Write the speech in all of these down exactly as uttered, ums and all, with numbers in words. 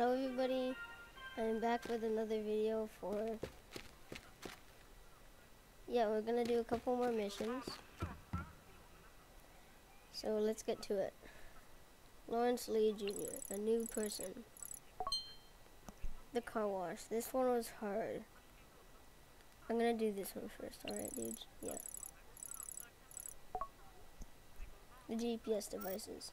Hello everybody, I'm back with another video for, yeah, we're gonna do a couple more missions, so let's get to it. Lawrence Lee Junior, a new person. The car wash, this one was hard. I'm gonna do this one first, alright dudes, yeah. The G P S devices.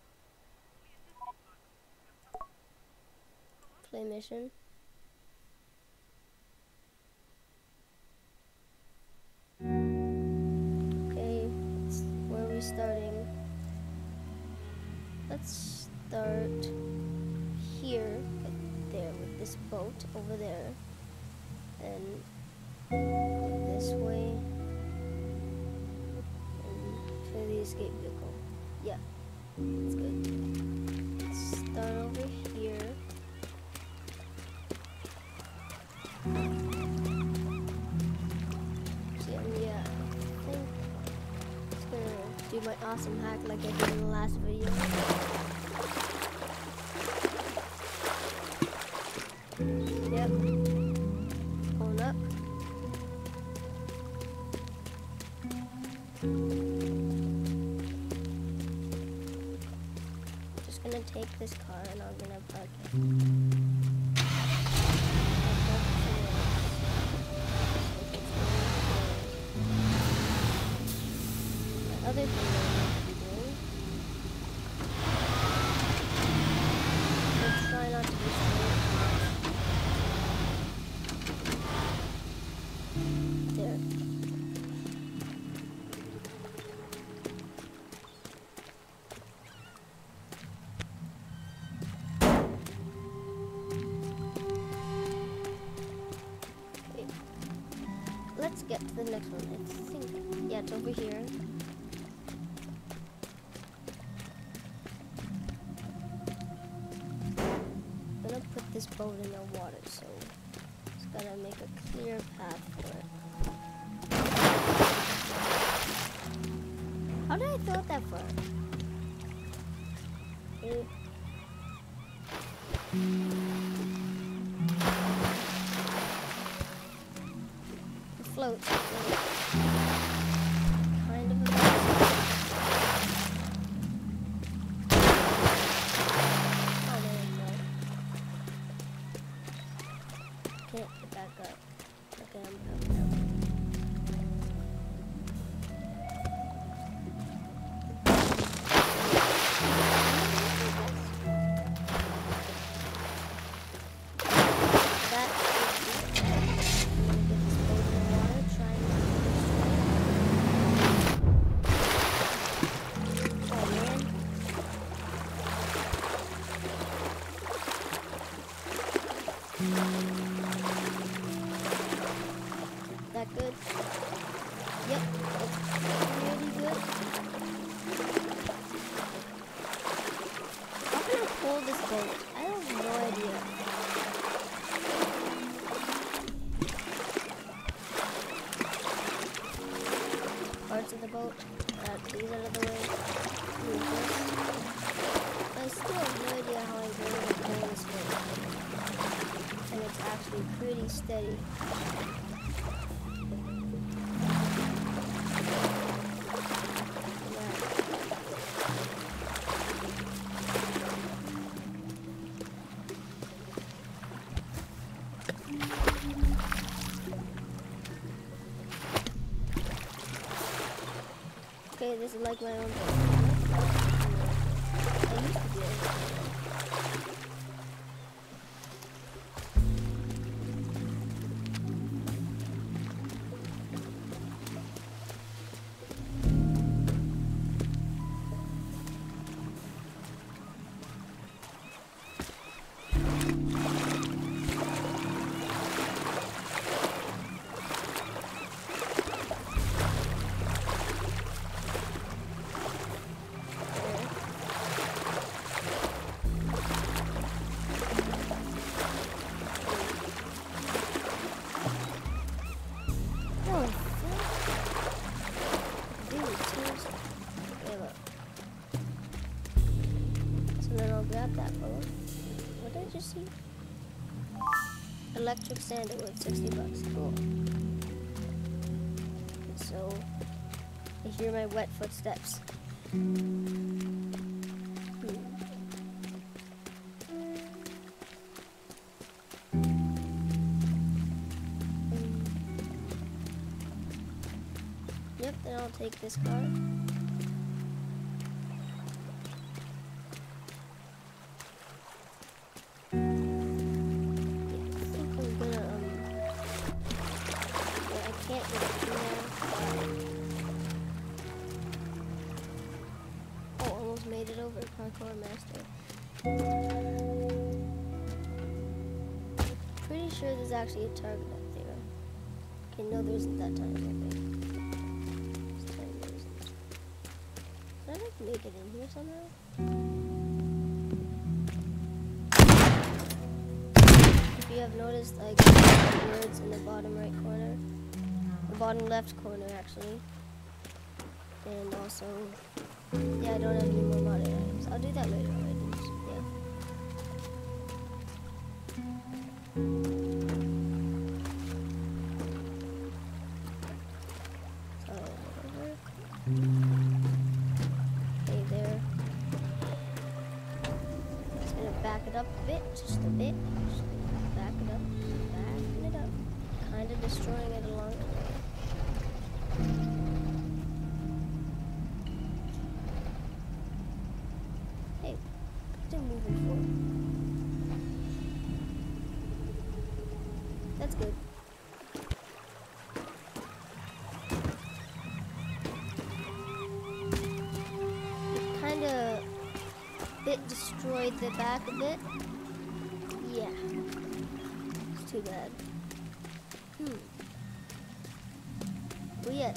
Play mission. Okay, it's where are we starting? Let's start here, right there, with this boat over there. And go this way. And to the escape vehicle. Yeah, that's good. Let's start over here. So, yeah, I think I'm just gonna do my awesome hack like I did in the last video. Yep. Going up. Just gonna take this car and I'm gonna park it. Other thing that I'm going to be doing, let's try not to be slow. There. Okay. Let's get to the next one. I think, yeah, it's over here. Put this boat in the water, so it's gotta make a clear path for it. How did I throw it that far? Okay. It floats. Kind of a mess. Can't get back up. Okay, I'm up now. That is it. I'm gonna get this boat in the water, try and oh man. That good? Yep, it's really good. How can I pull this boat? I have no idea. Parts of the boat, uh, these out of the way. Move this. I still have no idea how I'm going to pull this boat. And it's actually pretty steady. Okay, this is like my own boat. I used to be able to. electric sander worth sixty bucks. Cool. So, I hear my wet footsteps. Hmm. Yep, then I'll take this car. Made it over, parkour master. Pretty sure there's actually a target up there. Okay, no, there isn't that time. Okay. This time there isn't. Can I like make it in here somehow? If you have noticed, I got words in the bottom right corner, the bottom left corner actually, and also. Yeah, I don't have any more modded items. I'll do that later already. Yeah. So, over. Okay, there. Just gonna back it up a bit, just a bit. Just gonna back it up, backing it up. Kinda destroying it along the way. Moving forward. That's good. It kind of bit destroyed the back a bit. Yeah. It's too bad. Hmm. Oh yes.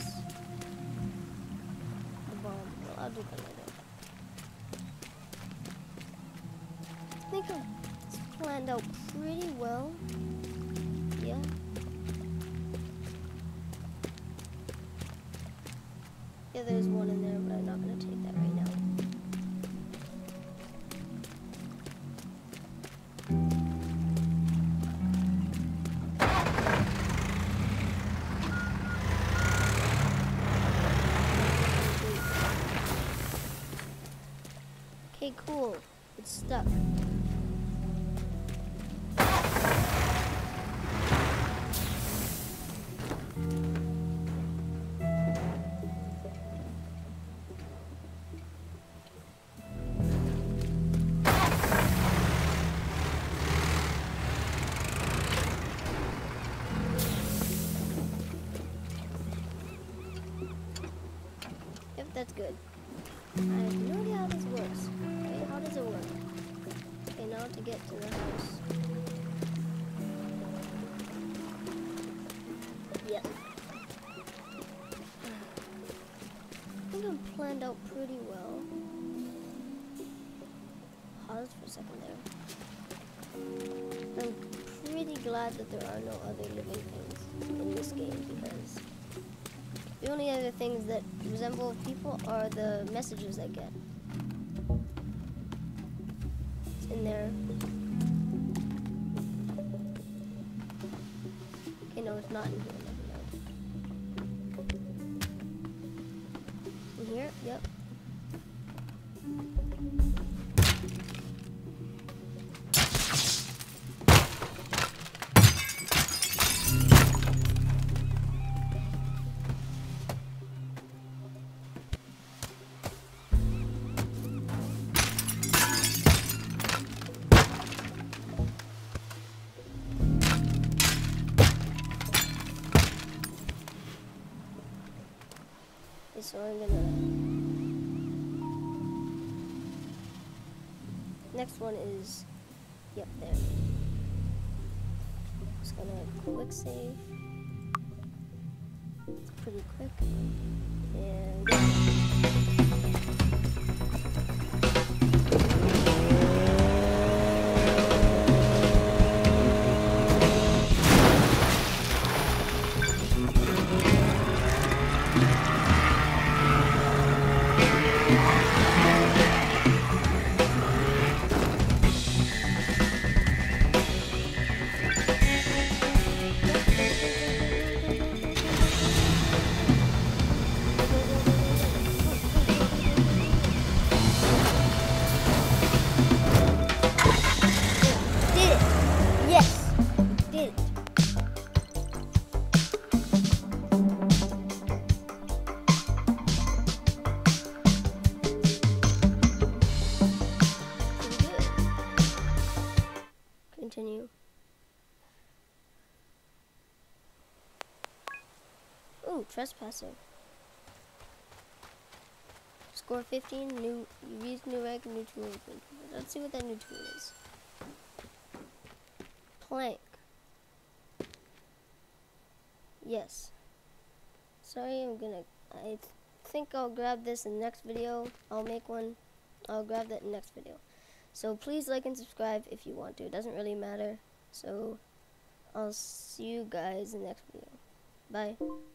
The bomb. Well, I'll do that later. I think it's planned out pretty well. Yeah. Yeah, there's one in there, but I'm not gonna take that right now. Okay, cool. It's stuck. That's good. I have no idea how this works. Okay, how does it work? Okay, now to get to the house. Yep. I think I'm planned out pretty well. Pause for a second there. I'm pretty glad that there are no other living things in this game because the only other things that resemble people are the messages I get. It's in there. Okay, no, it's not in here. Never mind. In here? Yep. So I'm gonna, next one is, yep, there. Just gonna quick save. It's pretty quick. And trespassing. Score fifteen, new, you use new egg, new tool. Let's see what that new tool is. Plank. Yes. Sorry, I'm gonna, I th think I'll grab this in the next video. I'll make one. I'll grab that in the next video. So please like and subscribe if you want to. It doesn't really matter. So I'll see you guys in the next video. Bye.